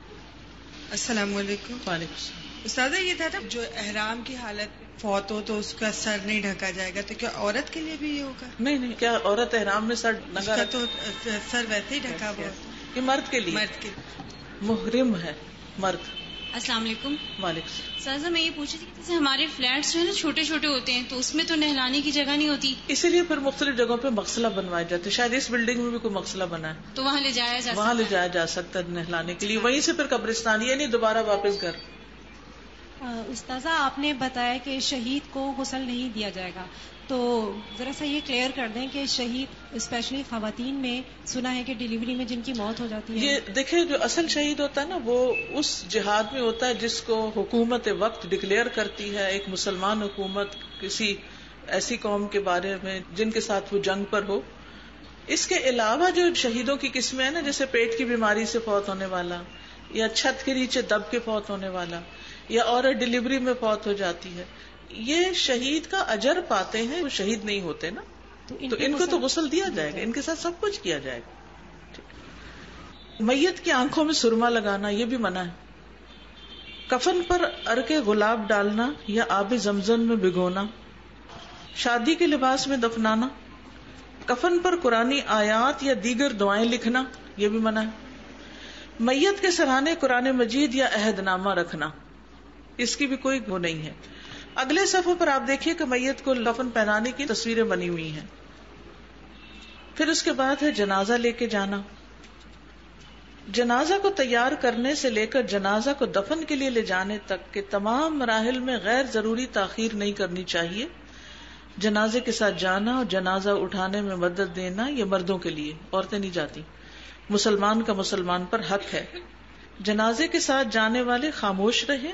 السلام علیکم. وعلیکم السلام. استاذہ یہ تھا جو احرام کی حالت فوت ہو تو اس کا سر نہیں ڈھکا جائے گا، تو کیا عورت کے لیے بھی یہ ہوگا؟ نہیں نہیں، کیا عورت احرام میں سر ننگا تو سر ویسے ہی ڈھکا ہوا؟ یہ مرد کے لیے، مرد کے محرم ہے مرد. السلام علیکم. وعلیکم السلام. سازا میں یہ پوچھ رہی تھی جیسے ہمارے فلیٹس جو ہے نا چھوٹے چھوٹے ہوتے ہیں تو اس میں تو نہلانے کی جگہ نہیں ہوتی، اسی لیے پھر مختلف جگہوں پہ مغسلہ بنوائے جاتے. شاید اس بلڈنگ میں بھی کوئی مغسلہ بنا ہے تو وہاں لے جایا جا وہاں لے جایا جا سکتا ہے نہلانے کے لیے. وہیں سے پھر قبرستان، یہ نہیں دوبارہ واپس گھر. استاذہ آپ نے بتایا کہ شہید کو غسل نہیں دیا جائے گا، تو ذرا سا یہ کلیئر کر دیں کہ شہید اسپیشلی خواتین میں سنا ہے کہ ڈیلیوری میں جن کی موت ہو جاتی ہے. یہ دیکھیں جو اصل شہید ہوتا ہے نا وہ اس جہاد میں ہوتا ہے جس کو حکومت وقت ڈکلیئر کرتی ہے، ایک مسلمان حکومت کسی ایسی قوم کے بارے میں جن کے ساتھ وہ جنگ پر ہو. اس کے علاوہ جو شہیدوں کی قسمیں ہیں نا، جیسے پیٹ کی بیماری سے فوت ہونے والا، یا چھت کے نیچے دب کے فوت ہونے والا، یا عورت ڈلیوری میں فوت ہو جاتی ہے، یہ شہید کا اجر پاتے ہیں، وہ شہید نہیں ہوتے نا، تو ان, تو ان کو تو غسل دیا جائے گا، ان کے ساتھ سب کچھ کیا جائے گا. میت کی آنکھوں میں سرما لگانا یہ بھی منع ہے. کفن پر عرق گلاب ڈالنا یا آب زمزم میں بھگونا، شادی کے لباس میں دفنانا، کفن پر قرآنی آیات یا دیگر دعائیں لکھنا یہ بھی منع ہے. میت کے سرہانے قرآن مجید یا عہد نامہ رکھنا، اس کی بھی کوئی وہ نہیں ہے. اگلے صفحے پر آپ دیکھیے کہ میت کو کفن پہنانے کی تصویریں بنی ہوئی ہیں. پھر اس کے بعد ہے جنازہ لے کے جانا. جنازہ کو تیار کرنے سے لے کر جنازہ کو دفن کے لیے لے جانے تک کے تمام مراحل میں غیر ضروری تاخیر نہیں کرنی چاہیے. جنازے کے ساتھ جانا اور جنازہ اٹھانے میں مدد دینا یہ مردوں کے لیے، عورتیں نہیں جاتی. مسلمان کا مسلمان پر حق ہے. جنازے کے ساتھ جانے والے خاموش رہیں.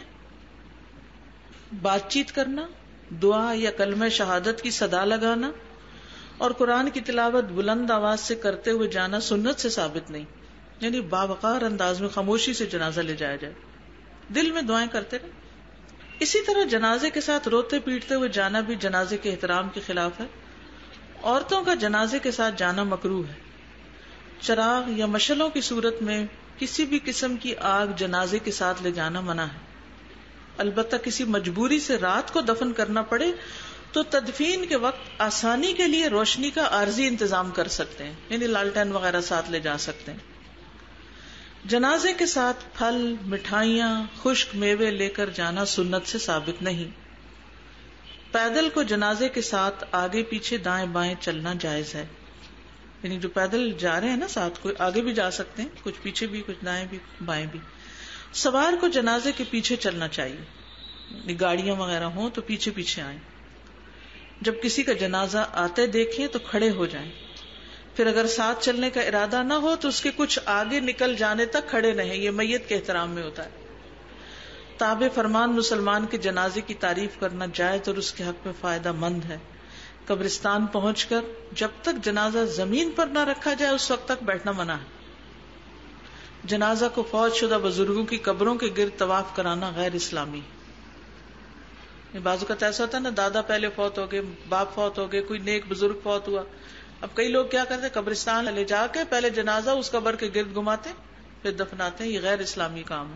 بات چیت کرنا، دعا یا کلمہ شہادت کی صدا لگانا اور قرآن کی تلاوت بلند آواز سے کرتے ہوئے جانا سنت سے ثابت نہیں. یعنی باوقار انداز میں خاموشی سے جنازہ لے جایا جائے، دل میں دعائیں کرتے رہے. اسی طرح جنازے کے ساتھ روتے پیٹتے ہوئے جانا بھی جنازے کے احترام کے خلاف ہے. عورتوں کا جنازے کے ساتھ جانا مکروہ ہے. چراغ یا مشلوں کی صورت میں کسی بھی قسم کی آگ جنازے کے ساتھ لے جانا منع ہے. البتہ کسی مجبوری سے رات کو دفن کرنا پڑے تو تدفین کے وقت آسانی کے لیے روشنی کا عارضی انتظام کر سکتے ہیں، یعنی لالٹین وغیرہ ساتھ لے جا سکتے ہیں. جنازے کے ساتھ پھل، مٹھائیاں، خشک میوے لے کر جانا سنت سے ثابت نہیں. پیدل کو جنازے کے ساتھ آگے پیچھے دائیں بائیں چلنا جائز ہے. یعنی جو پیدل جا رہے ہیں نا ساتھ، کوئی آگے بھی جا سکتے ہیں، کچھ پیچھے بھی، کچھ دائیں بھی بائیں بھی. سوار کو جنازے کے پیچھے چلنا چاہیے، یعنی گاڑیاں وغیرہ ہوں تو پیچھے پیچھے آئیں. جب کسی کا جنازہ آتے دیکھیں تو کھڑے ہو جائیں. پھر اگر ساتھ چلنے کا ارادہ نہ ہو تو اس کے کچھ آگے نکل جانے تک کھڑے رہیں. یہ میت کے احترام میں ہوتا ہے. تابع فرمان مسلمان کے جنازے کی تعریف کرنا جائز اور اس کے حق میں فائدہ مند ہے. قبرستان پہنچ کر جب تک جنازہ زمین پر نہ رکھا جائے اس وقت تک بیٹھنا منع ہے. جنازہ کو فوت شدہ بزرگوں کی قبروں کے گرد طواف کرانا غیر اسلامی. بعض اوقات ایسا ہوتا ہے نا، دادا پہلے فوت ہو گئے، باپ فوت ہو گئے، کوئی نیک بزرگ فوت ہوا. اب کئی لوگ کیا کرتے ہیں، قبرستان لے جا کے پہلے جنازہ اس قبر کے گرد گھماتے پھر دفناتے ہیں. یہ غیر اسلامی کام ہے.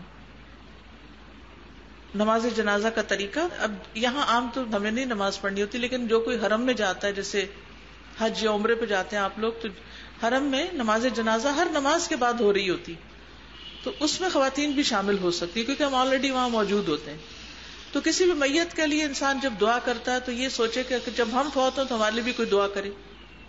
نماز جنازہ کا طریقہ، اب یہاں عام تو ہمیں نہیں نماز پڑھنی ہوتی، لیکن جو کوئی حرم میں جاتا ہے، جیسے حج یا عمرے پہ جاتے ہیں آپ لوگ، تو حرم میں نماز جنازہ ہر نماز کے بعد ہو رہی ہوتی، تو اس میں خواتین بھی شامل ہو سکتی کیونکہ ہم آلریڈی وہاں موجود ہوتے ہیں. تو کسی بھی میت کے لیے انسان جب دعا کرتا ہے تو یہ سوچے کہ جب ہم فوت ہوں تو ہمارے لیے بھی کوئی دعا کرے.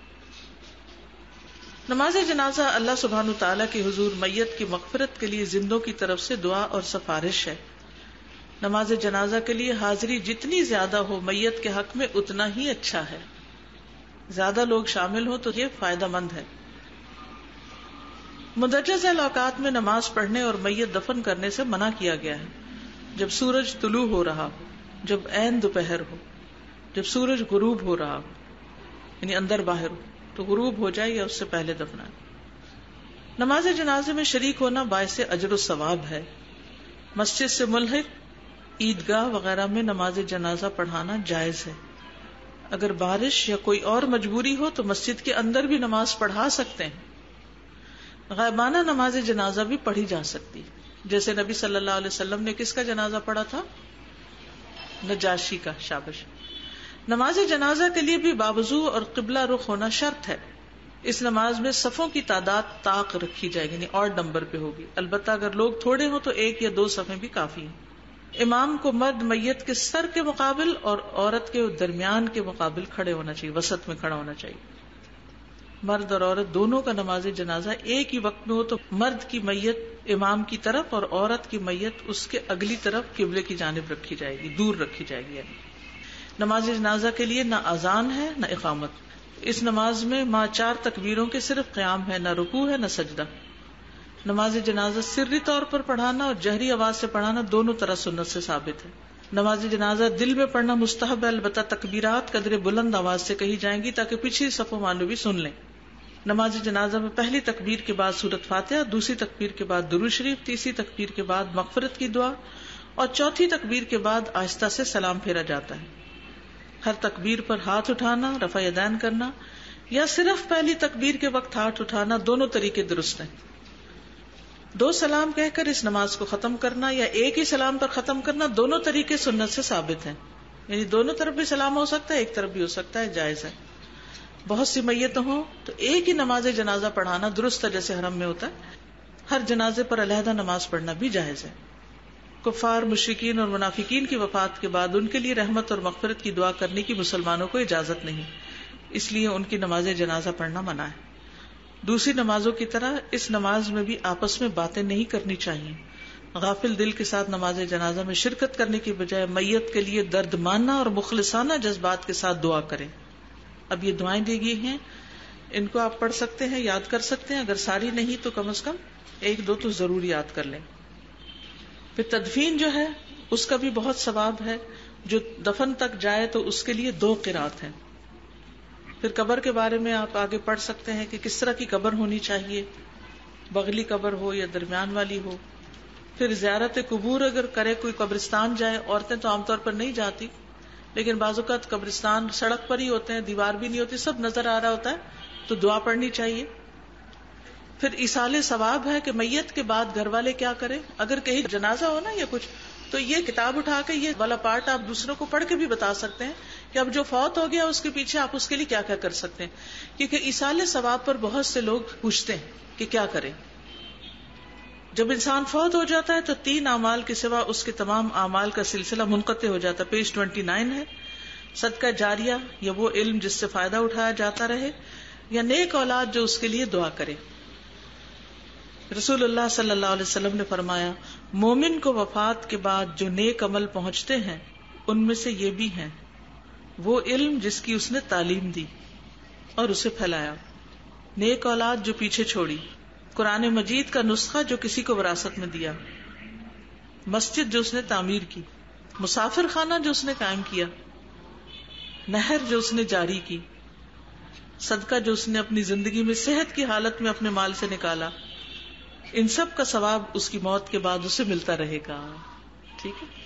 نماز جنازہ اللہ سبحانہ تعالیٰ کے حضور میت کی مغفرت کے لیے زندوں کی طرف سے دعا اور سفارش ہے. نماز جنازہ کے لیے حاضری جتنی زیادہ ہو میت کے حق میں اتنا ہی اچھا ہے. زیادہ لوگ شامل ہوں تو یہ فائدہ مند ہے. مدججہ اوقات میں نماز پڑھنے اور میت دفن کرنے سے منع کیا گیا ہے. جب سورج طلوع ہو رہا ہو، جب عین دوپہر ہو، جب سورج غروب ہو رہا ہو، یعنی اندر باہر ہو، تو غروب ہو جائے یا اس سے پہلے دفنا. نماز جنازے میں شریک ہونا باعث اجر و ثواب ہے. مسجد سے ملحق عیدگاہ وغیرہ میں نماز جنازہ پڑھانا جائز ہے. اگر بارش یا کوئی اور مجبوری ہو تو مسجد کے اندر بھی نماز پڑھا سکتے ہیں. غائبانہ نماز جنازہ بھی پڑھی جا سکتی، جیسے نبی صلی اللہ علیہ وسلم نے کس کا جنازہ پڑھا تھا؟ نجاشی کا. شابش. نماز جنازہ کے لیے بھی باوضو اور قبلہ رخ ہونا شرط ہے. اس نماز میں صفوں کی تعداد طاق رکھی جائے گی، یعنی اور نمبر پہ ہوگی. البتہ اگر لوگ تھوڑے ہوں تو ایک یا دو صفیں بھی کافی ہیں. امام کو مرد میت کے سر کے مقابل اور عورت کے درمیان کے مقابل کھڑے ہونا چاہیے، وسط میں کھڑا ہونا چاہیے. مرد اور عورت دونوں کا نماز جنازہ ایک ہی وقت میں ہو تو مرد کی میت امام کی طرف اور عورت کی میت اس کے اگلی طرف قبلے کی جانب رکھی جائے گی، دور رکھی جائے گی. نماز جنازہ کے لیے نہ اذان ہے نہ اقامت. اس نماز میں ماں چار تکبیروں کے صرف قیام ہے، نہ رکوع ہے نہ سجدہ. نماز جنازہ سری طور پر پڑھانا اور جہری آواز سے پڑھانا دونوں طرح سنت سے ثابت ہے. نماز جنازہ دل میں پڑھنا مستحب ہے، البتہ تکبیرات قدر بلند آواز سے کہی جائیں گی تاکہ پچھلی صف والے بھی سن لیں. نماز جنازہ میں پہلی تکبیر کے بعد سورۃ فاتحہ، دوسری تکبیر کے بعد درود شریف، تیسری تکبیر کے بعد مغفرت کی دعا اور چوتھی تکبیر کے بعد آہستہ سے سلام پھیرا جاتا ہے. ہر تکبیر پر ہاتھ اٹھانا، رفع یدین کرنا یا صرف پہلی تکبیر کے وقت ہاتھ اٹھانا دونوں طریقے درست ہیں. دو سلام کہہ کر اس نماز کو ختم کرنا یا ایک ہی سلام پر ختم کرنا دونوں طریقے سنت سے ثابت ہیں. یعنی دونوں طرف بھی سلام ہو سکتا ہے، ایک طرف بھی ہو سکتا ہے، جائز ہے. بہت سی میتیں ہوں تو ایک ہی نماز جنازہ پڑھانا درست ہے جیسے حرم میں ہوتا ہے. ہر جنازے پر علیحدہ نماز پڑھنا بھی جائز ہے. کفار، مشرکین اور منافقین کی وفات کے بعد ان کے لیے رحمت اور مغفرت کی دعا کرنے کی مسلمانوں کو اجازت نہیں، اس لیے ان کی نماز جنازہ پڑھنا منع ہے. دوسری نمازوں کی طرح اس نماز میں بھی آپس میں باتیں نہیں کرنی چاہیے. غافل دل کے ساتھ نماز جنازہ میں شرکت کرنے کی بجائے میت کے لیے درد ماننا اور مخلصانہ جذبات کے ساتھ دعا کریں. اب یہ دعائیں دی گئی ہیں، ان کو آپ پڑھ سکتے ہیں، یاد کر سکتے ہیں. اگر ساری نہیں تو کم از کم ایک دو تو ضرور یاد کر لیں. پھر تدفین جو ہے اس کا بھی بہت ثواب ہے. جو دفن تک جائے تو اس کے لیے دو قرات ہیں. پھر قبر کے بارے میں آپ آگے پڑھ سکتے ہیں کہ کس طرح کی قبر ہونی چاہیے، بغلی قبر ہو یا درمیان والی ہو. پھر زیارت قبور اگر کرے کوئی، قبرستان جائے. عورتیں تو عام طور پر نہیں جاتی، لیکن بعض اوقات قبرستان سڑک پر ہی ہوتے ہیں، دیوار بھی نہیں ہوتی، سب نظر آ رہا ہوتا ہے تو دعا پڑھنی چاہیے. پھر ایصال ثواب ہے کہ میت کے بعد گھر والے کیا کریں. اگر کہیں جنازہ ہو نا یا کچھ تو یہ کتاب اٹھا کے یہ والا پارٹ آپ دوسروں کو پڑھ کے بھی بتا سکتے ہیں کہ اب جو فوت ہو گیا اس کے پیچھے آپ اس کے لیے کیا کیا کر سکتے ہیں. کیونکہ ایصال ثواب پر بہت سے لوگ پوچھتے ہیں کہ کیا کریں. جب انسان فوت ہو جاتا ہے تو تین اعمال کے سوا اس کے تمام اعمال کا سلسلہ منقطع ہو جاتا ہے. پیج ٹوینٹی نائن ہے. صدقہ جاریہ یا وہ علم جس سے فائدہ اٹھایا جاتا رہے، یا نیک اولاد جو اس کے لیے دعا کرے. رسول اللہ صلی اللہ علیہ وسلم نے فرمایا، مومن کو وفات کے بعد جو نیک عمل پہنچتے ہیں ان میں سے یہ بھی ہیں: وہ علم جس کی اس نے تعلیم دی اور اسے پھیلایا، نیک اولاد جو پیچھے چھوڑی، قرآن مجید کا نسخہ جو کسی کو وراثت میں دیا، مسجد جو اس نے تعمیر کی، مسافر خانہ جو اس نے قائم کیا، نہر جو اس نے جاری کی، صدقہ جو اس نے اپنی زندگی میں صحت کی حالت میں اپنے مال سے نکالا. ان سب کا ثواب اس کی موت کے بعد اسے ملتا رہے گا. ٹھیک ہے.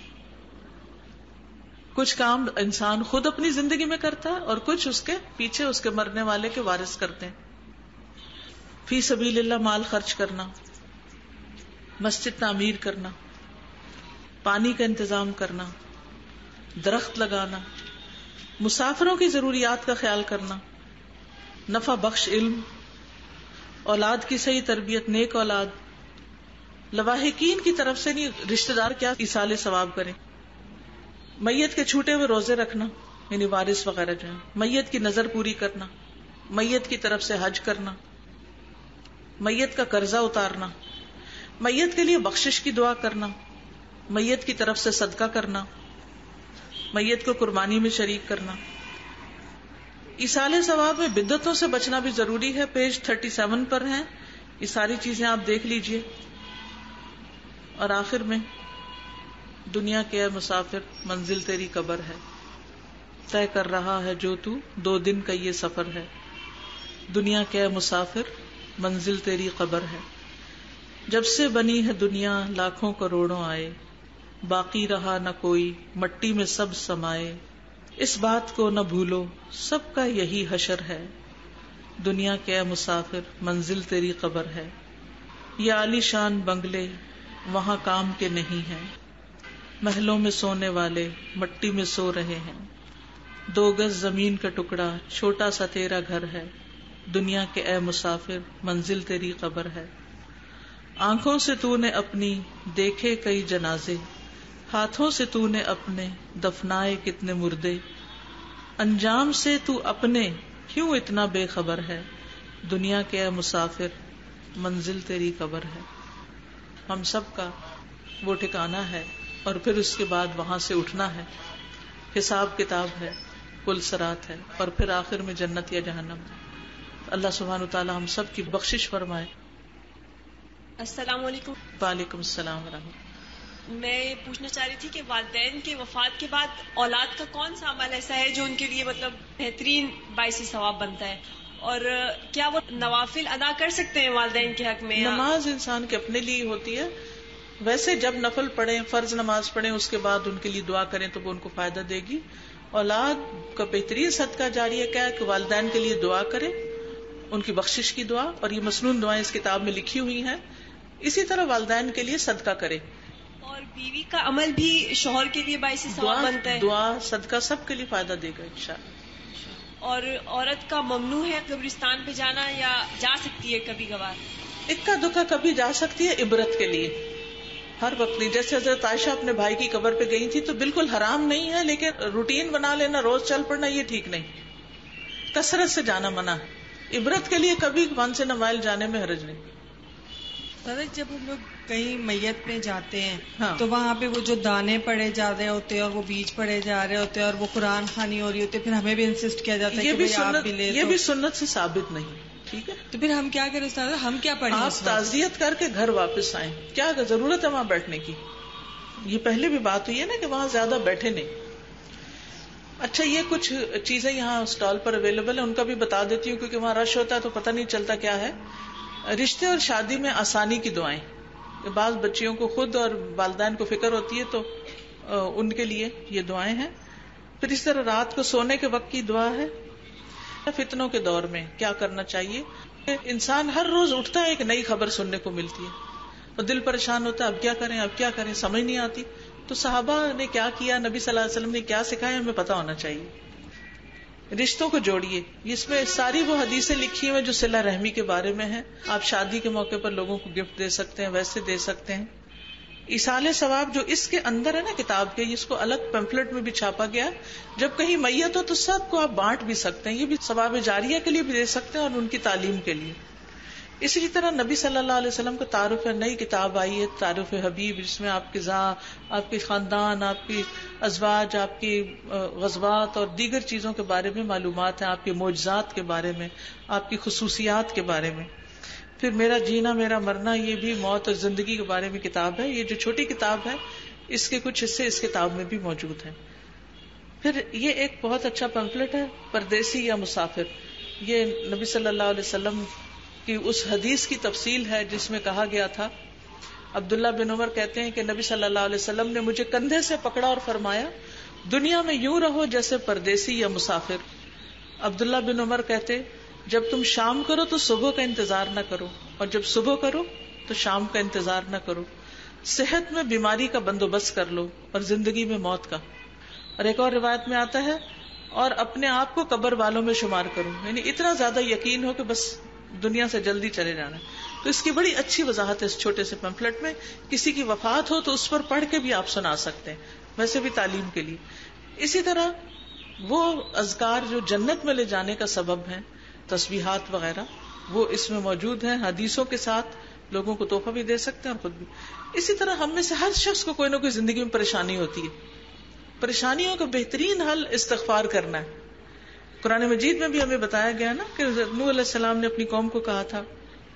کچھ کام انسان خود اپنی زندگی میں کرتا ہے اور کچھ اس کے پیچھے اس کے مرنے والے کے وارث کرتے ہیں. فی سبیل اللہ مال خرچ کرنا، مسجد تعمیر کرنا، پانی کا انتظام کرنا، درخت لگانا، مسافروں کی ضروریات کا خیال کرنا، نفع بخش علم، اولاد کی صحیح تربیت، نیک اولاد. لواحقین کی طرف سے نہیں، رشتہ دار کیا ایصال ثواب کریں. میت کے چھوٹے ہوئے روزے رکھنا، یعنی وارث وغیرہ جو ہیں، میت کی نظر پوری کرنا، میت کی طرف سے حج کرنا، میت کا قرضہ اتارنا، میت کے لیے بخشش کی دعا کرنا، میت کی طرف سے صدقہ کرنا، میت کو قربانی میں شریک کرنا. ایصال ثواب میں بدعتوں سے بچنا بھی ضروری ہے. پیج تھرٹی سیون پر ہیں یہ ساری چیزیں، آپ دیکھ لیجئے. اور آخر میں، دنیا کے اے مسافر منزل تیری قبر ہے، طے کر رہا ہے جو تو دو دن کا یہ سفر ہے. دنیا کے اے مسافر منزل تیری قبر ہے، جب سے بنی ہے دنیا لاکھوں کروڑوں آئے، باقی رہا نہ کوئی مٹی میں سب سمائے. اس بات کو نہ بھولو سب کا یہی حشر ہے، دنیا کے اے مسافر منزل تیری قبر ہے. یہ عالی شان بنگلے وہاں کام کے نہیں ہیں، محلوں میں سونے والے مٹی میں سو رہے ہیں. دو گز زمین کا ٹکڑا چھوٹا سا تیرا گھر ہے، دنیا کے اے مسافر منزل تیری قبر ہے. آنکھوں سے تو نے اپنی دیکھے کئی جنازے، ہاتھوں سے تو نے اپنے دفنائے کتنے مردے. انجام سے تو اپنے کیوں اتنا بے خبر ہے، دنیا کے اے مسافر منزل تیری قبر ہے. ہم سب کا وہ ٹھکانہ ہے اور پھر اس کے بعد وہاں سے اٹھنا ہے. حساب کتاب ہے, پل صراط ہے, اور پھر آخر میں جنت یا جہنم. اللہ سبحانہ وتعالی ہم سب کی بخشش فرمائے. السلام علیکم. وعلیکم السلام ورحمۃ. میں یہ پوچھنا چاہ رہی تھی کہ والدین کے وفات کے بعد اولاد کا کون سا عمل ایسا ہے جو ان کے لیے مطلب بہترین باعث ثواب بنتا ہے, اور کیا وہ نوافل ادا کر سکتے ہیں والدین کے حق میں؟ نماز انسان کے اپنے لیے ہوتی ہے, ویسے جب نفل پڑھیں, فرض نماز پڑھیں, اس کے بعد ان کے لیے دعا کریں تو وہ ان کو فائدہ دے گی. اولاد کا بہترین صدقہ جاریہ کیا ہے کہ والدین کے لیے دعا کریں, ان کی بخشش کی دعا, اور یہ مسنون دعائیں اس کتاب میں لکھی ہوئی ہیں. اسی طرح والدین کے لیے صدقہ کرے. اور بیوی کا عمل بھی شوہر کے لیے باعث ثواب بنتا ہے. دعا صدقہ سب کے لیے فائدہ دے گا انشاءاللہ. اور عورت کا ممنوع ہے قبرستان پہ جانا, یا جا سکتی ہے کبھی کبھار؟ اکا دکا کبھی جا سکتی ہے, عبرت کے لیے, ہر وقت نہیں. جیسے حضرت عائشہ اپنے بھائی کی قبر پہ گئی تھی تو بالکل حرام نہیں ہے, لیکن روٹین بنا لینا, روز چل پڑنا, یہ ٹھیک نہیں. کثرت سے جانا منع. عبرت کے لیے کبھی ون سے نہ مائل جانے میں حرج نہیں. جب ہم لوگ کہیں میت میں جاتے ہیں ہاں. تو وہاں پہ وہ جو دانے پڑے جا رہے ہوتے ہیں اور وہ بیج پڑے جا رہے ہوتے ہیں اور وہ قرآن خوانی ہو رہی ہوتی ہے, پھر ہمیں بھی انسسٹ کیا جاتا ہے یہ کہ بھی بھئی آپ سنت, بھی لے. یہ بھی سنت سے ثابت نہیں. ٹھیک ہے, تو پھر ہم کیا کریں استاد, ہم کیا پڑھیں؟ آپ تعزیت کر کے گھر واپس آئیں. کیا ضرورت ہے وہاں بیٹھنے کی؟ یہ پہلے بھی بات ہوئی ہے نا کہ وہاں زیادہ بیٹھے نہیں. اچھا, یہ کچھ چیزیں یہاں اسٹال پر اویلیبل ہیں, ان کا بھی بتا دیتی ہوں کیونکہ وہاں رش ہوتا ہے تو پتہ نہیں چلتا کیا ہے. رشتے اور شادی میں آسانی کی دعائیں. بعض بچیوں کو خود اور والدین کو فکر ہوتی ہے تو ان کے لیے یہ دعائیں ہیں. پھر اس طرح رات کو سونے کے وقت کی دعا ہے. فتنوں کے دور میں کیا کرنا چاہیے؟ انسان ہر روز اٹھتا ہے ایک نئی خبر سننے کو ملتی ہے اور دل پریشان ہوتا ہے, اب کیا کریں اب کیا کریں, سمجھ نہیں آتی. تو صحابہ نے کیا کیا, نبی صلی اللہ علیہ وسلم نے کیا سکھایا, ہمیں پتا ہونا چاہیے. رشتوں کو جوڑیے. اس میں ساری وہ حدیثیں لکھی ہیں جو صلہ رحمی کے بارے میں ہیں. آپ شادی کے موقع پر لوگوں کو گفٹ دے سکتے ہیں, ویسے دے سکتے ہیں. ایصال ثواب جو اس کے اندر ہے نا کتاب کے, اس کو الگ پیمفلٹ میں بھی چھاپا گیا. جب کہیں میت ہو تو سب کو آپ بانٹ بھی سکتے ہیں. یہ بھی ثواب جاریہ کے لیے بھی دے سکتے ہیں اور ان کی تعلیم کے لیے. اسی طرح نبی صلی اللہ علیہ وسلم کا تعارف ہے, نئی کتاب آئی ہے تعارف حبیب, جس میں آپ کے ذات, آپ کے خاندان, آپ کی ازواج, آپ کی غزوات اور دیگر چیزوں کے بارے میں معلومات ہیں, آپ کے معجزات کے بارے میں, آپ کی خصوصیات کے بارے میں. پھر میرا جینا میرا مرنا, یہ بھی موت اور زندگی کے بارے میں کتاب ہے. یہ جو چھوٹی کتاب ہے اس کے کچھ حصے اس کتاب میں بھی موجود ہیں. پھر یہ ایک بہت اچھا پمفلٹ ہے پردیسی یا مسافر. یہ نبی صلی اللہ علیہ وسلم کہ اس حدیث کی تفصیل ہے جس میں کہا گیا تھا, عبداللہ بن عمر کہتے ہیں کہ نبی صلی اللہ علیہ وسلم نے مجھے کندھے سے پکڑا اور فرمایا, دنیا میں یوں رہو جیسے پردیسی یا مسافر. عبداللہ بن عمر کہتے, جب تم شام کرو تو صبح کا انتظار نہ کرو, اور جب صبح کرو تو شام کا انتظار نہ کرو. صحت میں بیماری کا بندوبست کر لو اور زندگی میں موت کا. اور ایک اور روایت میں آتا ہے, اور اپنے آپ کو قبر والوں میں شمار کرو. یعنی اتنا زیادہ یقین ہو کہ بس دنیا سے جلدی چلے جانا. تو اس کی بڑی اچھی وضاحت ہے اس چھوٹے سے پمفلٹ میں. کسی کی وفات ہو تو اس پر پڑھ کے بھی آپ سنا سکتے ہیں, ویسے بھی تعلیم کے لیے. اسی طرح وہ اذکار جو جنت میں لے جانے کا سبب ہیں, تسبیحات وغیرہ, وہ اس میں موجود ہیں حدیثوں کے ساتھ. لوگوں کو تحفہ بھی دے سکتے ہیں اور خود بھی. اسی طرح ہم میں سے ہر شخص کو کوئی نہ کوئی زندگی میں پریشانی ہوتی ہے. پریشانیوں کا بہترین حل استغفار کرنا ہے. قرآن مجید میں بھی ہمیں بتایا گیا نا کہ نوح علیہ السلام نے اپنی قوم کو کہا تھا,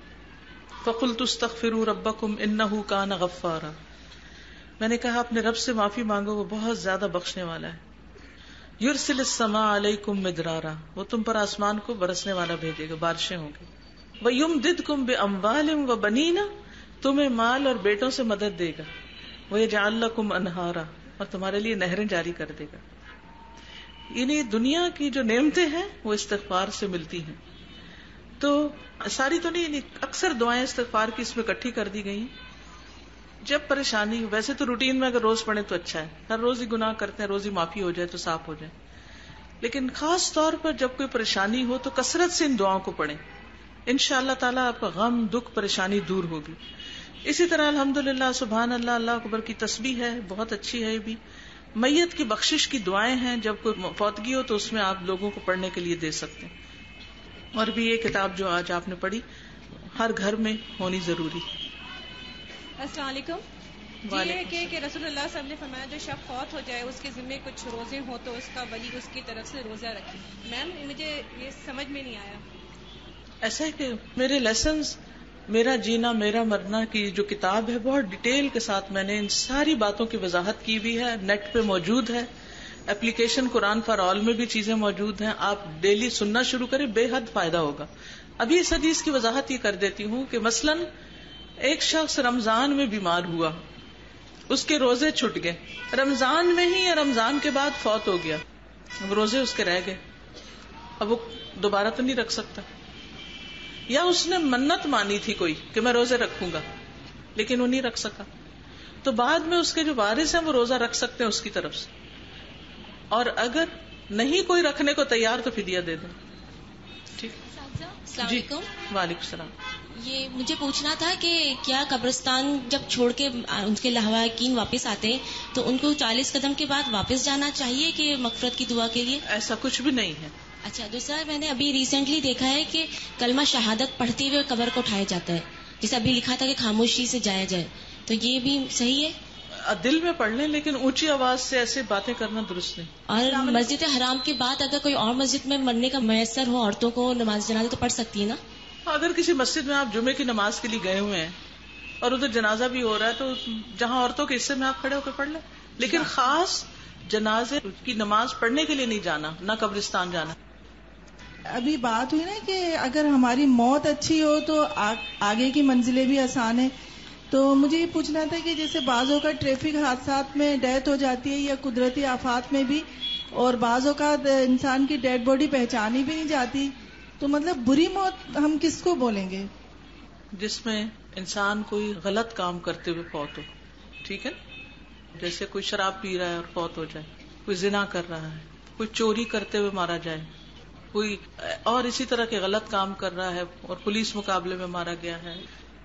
فَقُلْتُ اسْتَغْفِرُوا رَبَّكُمْ إِنَّهُ كَانَ غَفَّارًا. میں نے کہا اپنے رب سے معافی مانگو, وہ بہت زیادہ بخشنے والا ہے. يُرْسِلِ السَّمَاءَ عَلَيْكُمْ مِدْرَارًا, وہ تم پر آسمان کو برسنے والا بھیجے گا, بارشیں ہوں گی. وَيُمْدِدْكُمْ بِأَمْوَالٍ وَبَنِينَ, تمہیں مال اور بیٹوں سے مدد دے گا. وَيَجْعَلْ لَكُمْ أَنْهَارًا, اور تمہارے لیے نہریں جاری کر دے گا. یعنی دنیا کی جو نعمتیں ہیں وہ استغفار سے ملتی ہیں. تو ساری تو نہیں, یعنی اکثر دعائیں استغفار کی اس میں اکٹھی کر دی گئی ہیں. جب پریشانی, ویسے تو روٹین میں اگر روز پڑھیں تو اچھا ہے, ہر روز ہی گناہ کرتے ہیں, روز ہی معافی ہو جائے تو صاف ہو جائے. لیکن خاص طور پر جب کوئی پریشانی ہو تو کثرت سے ان دعاؤں کو پڑھیں. انشاءاللہ تعالیٰ آپ کا غم دکھ پریشانی دور ہوگی. اسی طرح الحمدللہ, سبحان اللہ, اللہ اکبر کی تسبیح ہے, بہت اچھی ہے. یہ بھی میت کی بخشش کی دعائیں ہیں, جب کوئی فوتگی ہو تو اس میں آپ لوگوں کو پڑھنے کے لیے دے سکتے ہیں. اور بھی یہ کتاب جو آج آپ نے پڑھی ہر گھر میں ہونی ضروری. السلام علیکم. جی یہ کہ, کہ رسول اللہ صلی اللہ علیہ وسلم نے فرمایا جو شخص فوت ہو جائے اس کے ذمے کچھ روزے ہوں تو اس کا ولی اس کی طرف سے روزہ رکھے. میم مجھے یہ سمجھ میں نہیں آیا. ایسا ہے کہ میرے لیسنز میرا جینا میرا مرنا کی جو کتاب ہے بہت ڈیٹیل کے ساتھ میں نے ان ساری باتوں کی وضاحت کی ہوئی ہے, نیٹ پہ موجود ہے. اپلیکیشن قرآن فار آل میں بھی چیزیں موجود ہیں, آپ ڈیلی سننا شروع کریں, بے حد فائدہ ہوگا. ابھی اس حدیث کی وضاحت یہ کر دیتی ہوں کہ مثلاً ایک شخص رمضان میں بیمار ہوا, اس کے روزے چھٹ گئے, رمضان میں ہی یا رمضان کے بعد فوت ہو گیا, اب روزے اس کے رہ گئے, اب وہ دوبارہ تو نہیں رکھ سکتا. یا اس نے منت مانی تھی کوئی کہ میں روزے رکھوں گا لیکن وہ نہیں رکھ سکا, تو بعد میں اس کے جو وارث ہیں وہ روزہ رکھ سکتے ہیں اس کی طرف سے, اور اگر نہیں کوئی رکھنے کو تیار تو فدیہ دے دیں. ٹھیک. السلام علیکم. وعلیکم السلام. یہ مجھے پوچھنا تھا کہ کیا قبرستان جب چھوڑ کے ان کے لواحقین واپس آتے ہیں تو ان کو چالیس قدم کے بعد واپس جانا چاہیے کہ مغفرت کی دعا کے لیے؟ ایسا کچھ بھی نہیں ہے. اچھا, دوسرا میں نے ابھی ریسنٹلی دیکھا ہے کہ کلمہ شہادت پڑھتے ہوئے قبر کو اٹھایا جاتا ہے, جیسے ابھی لکھا تھا کہ خاموشی سے جایا جائے, تو یہ بھی صحیح ہے؟ دل میں پڑھ لیں لیکن اونچی آواز سے ایسے باتیں کرنا درست نہیں. اور مسجد حرام کے بعد اگر کوئی اور مسجد میں مرنے کا میسر ہو عورتوں کو نماز جنازہ تو پڑھ سکتی ہے نا؟ اگر کسی مسجد میں آپ جمعے کی نماز کے لیے گئے ہوئے ہیں اور ادھر جنازہ بھی ہو رہا ہے تو جہاں عورتوں کے حصے میں آپ کھڑے ہو کے پڑھ لیں, لیکن خاص جنازے کی نماز پڑھنے کے لیے نہیں جانا, نہ قبرستان جانا. ابھی بات ہوئی نا کہ اگر ہماری موت اچھی ہو تو آگے کی منزلیں بھی آسان ہیں, تو مجھے یہ پوچھنا تھا کہ جیسے بعض اوقات ٹریفک حادثات میں ڈیتھ ہو جاتی ہے یا قدرتی آفات میں بھی, اور بعض اوقات انسان کی ڈیڈ باڈی پہچانی بھی نہیں جاتی, تو مطلب بری موت ہم کس کو بولیں گے؟ جس میں انسان کوئی غلط کام کرتے ہوئے فوت ہو. ٹھیک ہے, جیسے کوئی شراب پی رہا ہے اور فوت ہو جائے, کوئی زنا کر رہا ہے, کوئی چوری کرتے ہوئے مارا جائے, کوئی اور اسی طرح کے غلط کام کر رہا ہے اور پولیس مقابلے میں مارا گیا ہے.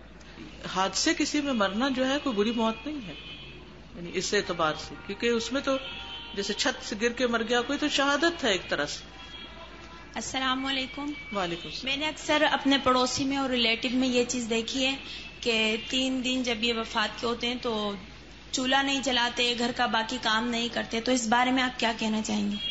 حادثے کسی میں مرنا جو ہے کوئی بری موت نہیں ہے, یعنی اس اعتبار سے, کیونکہ اس میں تو جیسے چھت سے گر کے مر گیا کوئی, تو شہادت ہے ایک طرح سے. السلام علیکم. وعلیکم السلام. میں نے اکثر اپنے پڑوسی میں اور ریلیٹو میں یہ چیز دیکھی ہے کہ تین دن جب یہ وفات کے ہوتے ہیں تو چولہا نہیں جلاتے, گھر کا باقی کام نہیں کرتے, تو اس بارے میں آپ کیا کہنا چاہیں گے؟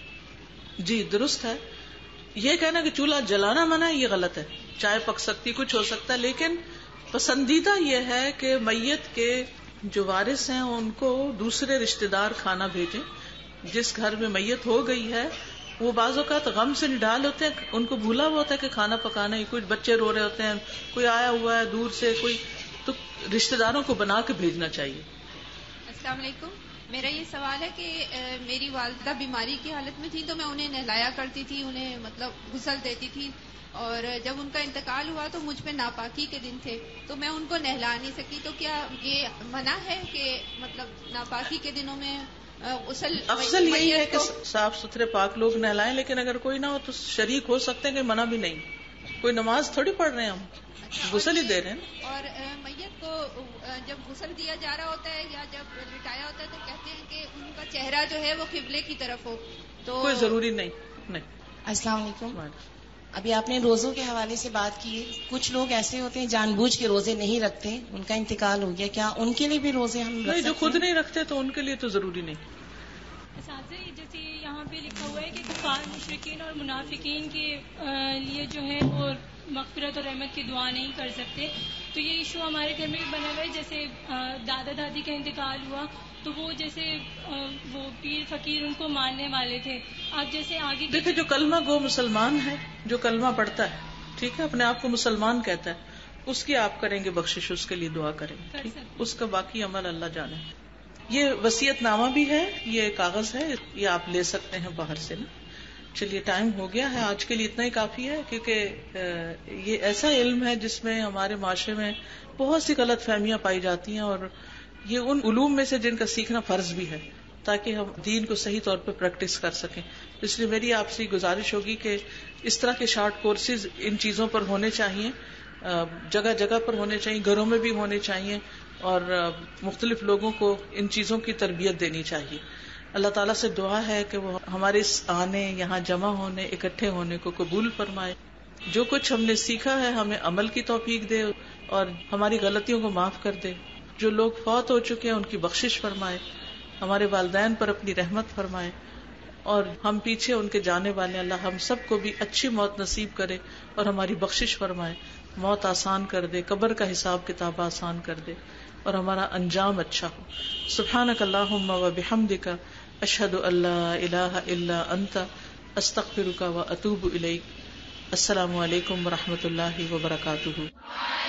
جی درست ہے, یہ کہنا کہ چولہا جلانا منع ہے یہ غلط ہے. چائے پک سکتی, کچھ ہو سکتا ہے, لیکن پسندیدہ یہ ہے کہ میت کے جو وارث ہیں ان کو دوسرے رشتہ دار کھانا بھیجیں. جس گھر میں میت ہو گئی ہے وہ بعض اوقات غم سے نڈال ہوتے ہیں, ان کو بھولا ہوا ہوتا ہے کہ کھانا پکانا ہے, کچھ بچے رو رہے ہوتے ہیں, کوئی آیا ہوا ہے دور سے, کوئی تو رشتہ داروں کو بنا کے بھیجنا چاہیے. السلام علیکم. میرا یہ سوال ہے کہ میری والدہ بیماری کی حالت میں تھی تو میں انہیں نہلایا کرتی تھی, انہیں مطلب غسل دیتی تھی, اور جب ان کا انتقال ہوا تو مجھ پہ ناپاکی کے دن تھے تو میں ان کو نہلا نہیں سکی, تو کیا یہ منع ہے کہ مطلب ناپاکی کے دنوں میں غسل؟ افضل یہی ہے کہ صاف ستھرے پاک لوگ نہلائیں, لیکن اگر کوئی نہ ہو تو شریک ہو سکتے ہیں کہ منع بھی نہیں. کوئی نماز تھوڑی پڑھ رہے ہیں ہم, غسل ہی دے رہے ہیں. اور میت کو جب غسل دیا جا رہا ہوتا ہے یا جب لٹایا ہوتا ہے تو کہتے ہیں کہ ان کا چہرہ جو ہے وہ قبلے کی طرف ہو, تو کوئی ضروری نہیں. نہیں. السلام علیکم. ابھی آپ نے روزوں کے حوالے سے بات کی, کچھ لوگ ایسے ہوتے ہیں جان بوجھ کے روزے نہیں رکھتے, ان کا انتقال ہو گیا, کیا ان کے لیے بھی روزے ہم رکھ سکتے ہیں؟ جو خود نہیں رکھتے تو ان کے لیے تو ضروری نہیں. جیسے یہاں پہ لکھا ہوا ہے کہ کفار مشرکین اور منافقین کے لیے جو ہے وہ مغفرت اور رحمت کی دعا نہیں کر سکتے, تو یہ ایشو ہمارے گھر میں بھی بنا ہوا ہے. جیسے دادا دادی کا انتقال ہوا تو وہ جیسے وہ پیر فقیر ان کو ماننے والے تھے, آپ جیسے آگے دیکھیں جو کلمہ گو مسلمان ہے, جو کلمہ پڑھتا ہے, ٹھیک ہے, اپنے آپ کو مسلمان کہتا ہے, اس کی آپ کریں گے بخشش, اس کے لیے دعا کریں گے, ٹھیک, اس کا باقی عمل اللہ جانے. یہ وصیت نامہ بھی ہے, یہ کاغذ ہے, یہ آپ لے سکتے ہیں باہر سے نا. چلیے ٹائم ہو گیا ہے, آج کے لیے اتنا ہی کافی ہے, کیونکہ یہ ایسا علم ہے جس میں ہمارے معاشرے میں بہت سی غلط فہمیاں پائی جاتی ہیں, اور یہ ان علوم میں سے جن کا سیکھنا فرض بھی ہے تاکہ ہم دین کو صحیح طور پہ پریکٹس کر سکیں. اس لیے میری آپ سے گزارش ہوگی کہ اس طرح کے شارٹ کورسز ان چیزوں پر ہونے چاہیے, جگہ جگہ پر ہونے چاہیے, گھروں میں بھی ہونے چاہیے, اور مختلف لوگوں کو ان چیزوں کی تربیت دینی چاہیے. اللہ تعالیٰ سے دعا ہے کہ وہ ہمارے اس آنے, یہاں جمع ہونے, اکٹھے ہونے کو قبول فرمائے, جو کچھ ہم نے سیکھا ہے ہمیں عمل کی توفیق دے اور ہماری غلطیوں کو معاف کر دے. جو لوگ فوت ہو چکے ہیں ان کی بخشش فرمائے, ہمارے والدین پر اپنی رحمت فرمائے, اور ہم پیچھے ان کے جانے والے اللہ ہم سب کو بھی اچھی موت نصیب کرے اور ہماری بخشش فرمائے, موت آسان کر دے, قبر کا حساب کتاب آسان کر دے اور ہمارا انجام اچھا ہو. سبحانک اللہم و بحمدک اشہد ان لا الہ الا انت استغفرک و اتوب الیک. السلام علیکم و رحمۃ اللہ وبرکاتہ.